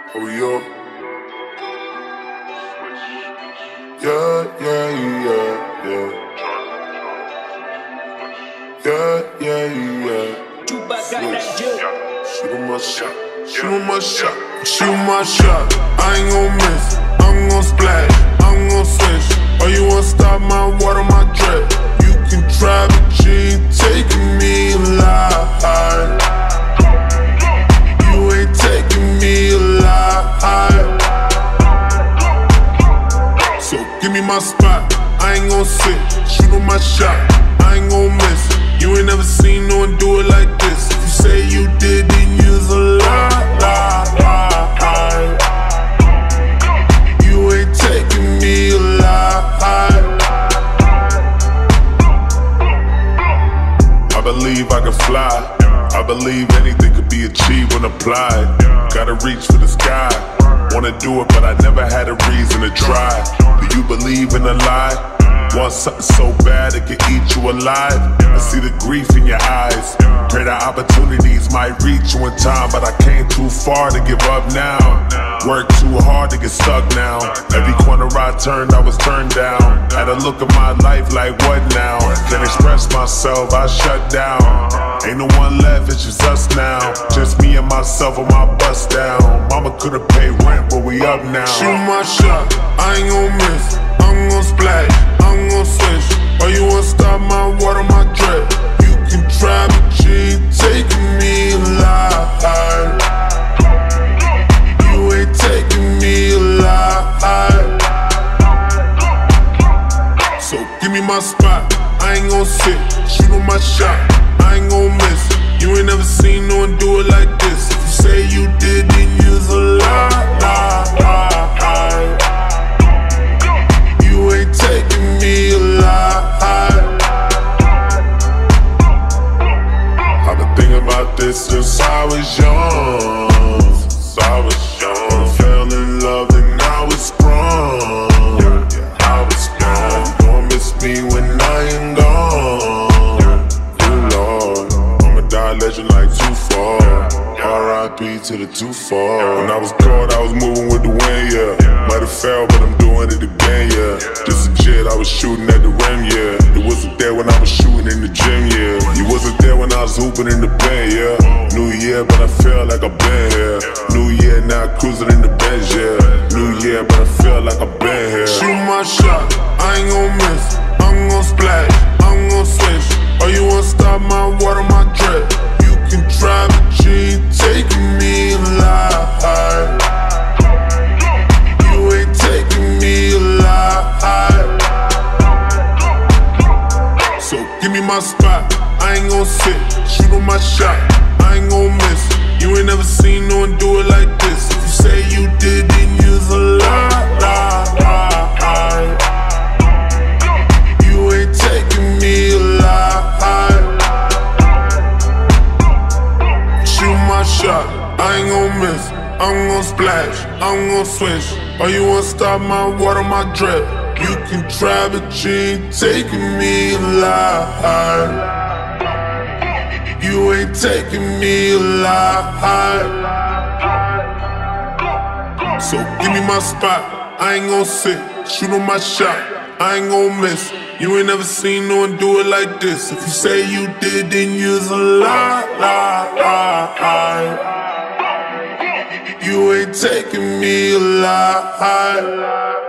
Oh, yo. Yeah, yeah, yeah, yeah. Yeah, yeah, yeah. Tupac got that jump. Shoot him my shot. Shoot him my shot. Shoot my shot. I ain't gon' miss. I'm gon' splash. I'm gon' switch. Oh, you wanna stop my water, my drip? You can try, but you ain't taking me alive. You ain't taking me alive. So give me my spot. I ain't gon' sit. Shoot on my shot. I ain't gon' miss. You ain't never seen no one do it like this. If you say you did, then you's a lie. You ain't taking me alive. I believe I can fly. I believe anything could be achieved when applied. Gotta reach for the sky. Wanna do it, but I never had a reason to try. Do you believe in a lie? Want something so bad it can eat you alive? I see the grief in your eyes. Pray that opportunities might reach you in time, but I came too far to give up now. Worked too hard to get stuck now. Every corner I turned, I was turned down. Had a look at my life like what now? Can't express myself, I shut down. Ain't no one left, it's just us now. Just me and myself on my bus down. Mama could've paid rent, but we up now. Shoot my shot, I ain't gon' miss. I'm gon' splash, I'm gon' switch. Oh, you wanna stop my water, my drip? You can try, but you ain't taking me alive. You ain't taking me alive. So give me my spot, I ain't gon' sit. Shoot on my shot, I ain't gon' miss. You ain't never seen no one do it like this. If you say you did, then you's a lie. You ain't taking me alive. I've been thinking about this since I was young. Fell in love and I was sprung. I was strong. You gon' miss me when I am gone. Oh Lord, I'ma die legend like too far. R.I.P. to the too far. When I was caught, I was moving with the wind, yeah. Might have fell, but I'm doing it again, yeah. Just a jet, I was shooting at the rim, yeah. It wasn't there when I was shooting in the gym, yeah. You wasn't there when I was hooping in the band, yeah. New year, but I feel like I've been here. New year, now cruising in the Benz, yeah. New year, but I feel like I've been here. Shoot my shot, I ain't gon' miss. I'm gon' splash, I'm gon' switch. Oh, you wanna stop my water, my drip? You can try, but you ain't taking me alive. You ain't taking me alive. So give me my spot, I ain't gon' sit. Shoot on my shot, I ain't gon' miss. You ain't never seen no one do it like this. If you say you did, then you's a lie. You ain't taking me alive. Shoot my shot, I ain't gon' miss. I'm gon' splash, I'm gon' switch. Oh, you wanna stop my water, my drip? You can try, but you ain't taking me alive. You ain't taking me alive. So give me my spot, I ain't gon' sit. Shoot on my shot, I ain't gon' miss. You ain't never seen no one do it like this. If you say you did, then you's a lie. You ain't taking me alive.